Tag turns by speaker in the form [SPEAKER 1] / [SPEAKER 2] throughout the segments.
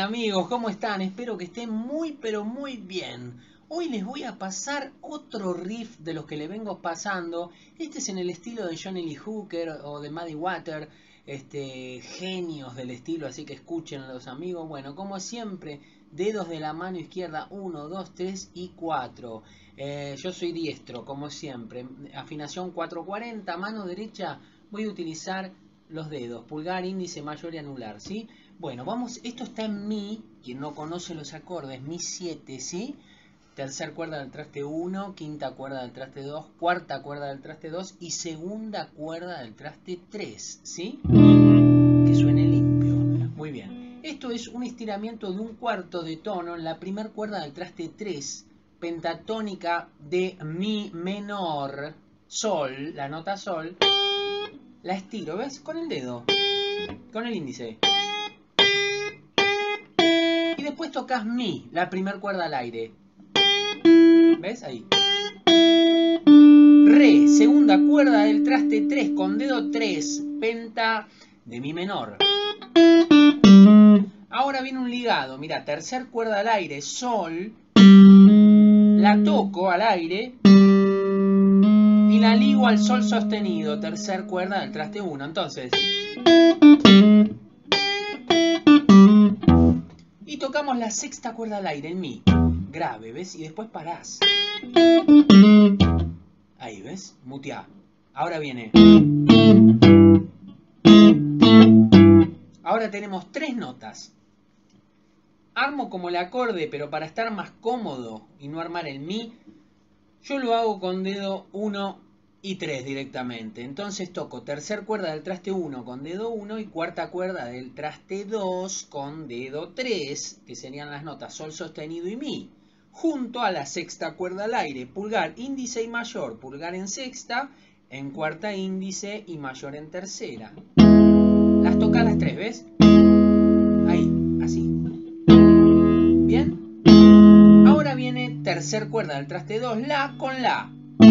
[SPEAKER 1] amigos, ¿cómo están? Espero que estén muy pero muy bien. Hoy les voy a pasar otro riff de los que le vengo pasando. Este es en el estilo de Johnny Lee Hooker o de Muddy Water, genios del estilo, así que escuchen a los amigos. Bueno, como siempre, dedos de la mano izquierda 1, 2, 3 y 4. Yo soy diestro, como siempre. Afinación 440, mano derecha voy a utilizar los dedos, pulgar, índice, mayor y anular, ¿sí? Bueno, vamos, esto está en Mi, quien no conoce los acordes, Mi 7, ¿sí? Tercer cuerda del traste 1, quinta cuerda del traste 2, cuarta cuerda del traste 2 y segunda cuerda del traste 3, ¿sí? Que suene limpio. Muy bien. Esto es un estiramiento de un cuarto de tono en la primera cuerda del traste 3, pentatónica de Mi menor, Sol, la nota Sol. La estiro, ¿ves? Con el dedo, con el índice. Y después tocas Mi, la primera cuerda al aire. ¿Ves? Ahí. Re, segunda cuerda del traste 3 con dedo 3, penta de Mi menor. Ahora viene un ligado, mira, tercer cuerda al aire, Sol, la toco al aire y la ligo al Sol sostenido, tercer cuerda del traste 1. Entonces, y tocamos la sexta cuerda al aire, el Mi, grave, ¿ves? Y después parás. Ahí, ¿ves? Muteá. Ahora viene. Ahora tenemos tres notas. Armo como el acorde, pero para estar más cómodo y no armar el Mi, yo lo hago con dedo 1 y 3 directamente. Entonces toco tercer cuerda del traste 1 con dedo 1 y cuarta cuerda del traste 2 con dedo 3, que serían las notas Sol sostenido y Mi, junto a la sexta cuerda al aire, pulgar, índice y mayor, pulgar en sexta, en cuarta índice y mayor en tercera. Las tocas las tres, ¿ves? Ahí, así. ¿Bien? Ahora viene tercer cuerda del traste 2, La con La.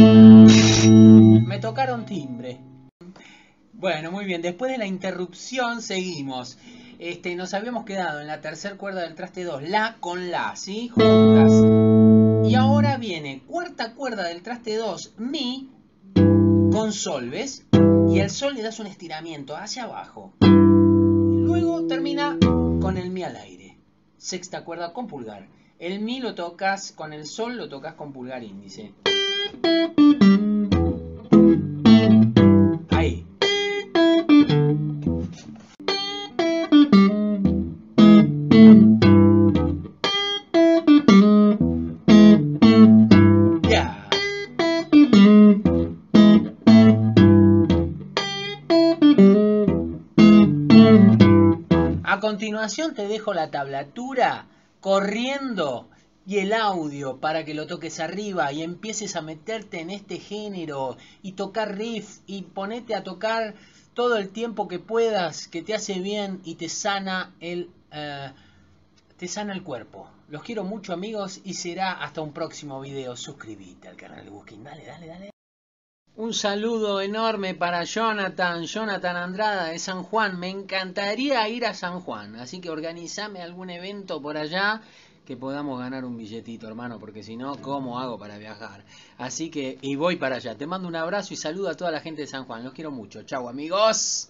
[SPEAKER 1] Me tocaron timbre. Bueno, muy bien. Después de la interrupción seguimos. Nos habíamos quedado en la tercera cuerda del traste 2, La con La, ¿sí? Juntas. Y ahora viene cuarta cuerda del traste 2, Mi con Sol, ¿ves? Y el Sol le das un estiramiento hacia abajo. Luego termina con el Mi al aire. Sexta cuerda con pulgar. El Mi lo tocas con el Sol, lo tocas con pulgar índice. Ahí. Ya. A continuación te dejo la tablatura corriendo y el audio para que lo toques arriba y empieces a meterte en este género y tocar riff y ponete a tocar todo el tiempo que puedas, que te hace bien y te sana el cuerpo. Los quiero mucho, amigos, y será hasta un próximo video. Suscríbete al canal de Busquín. Dale, dale, dale. Un saludo enorme para Jonathan Andrada de San Juan. Me encantaría ir a San Juan, así que organizame algún evento por allá que podamos ganar un billetito, hermano, porque si no, ¿cómo hago para viajar? Así que, y voy para allá. Te mando un abrazo y saludo a toda la gente de San Juan. Los quiero mucho. Chau, amigos.